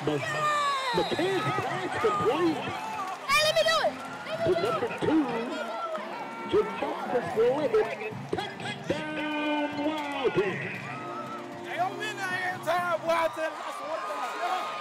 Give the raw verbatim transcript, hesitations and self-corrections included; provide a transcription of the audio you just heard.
McCann's pass complete. Hey, let me do it. To number two, Jamarcus Liggett. Touchdown, Wildcats. Hey, don't mean I ain't tired, boy. I tell you, I swear to God.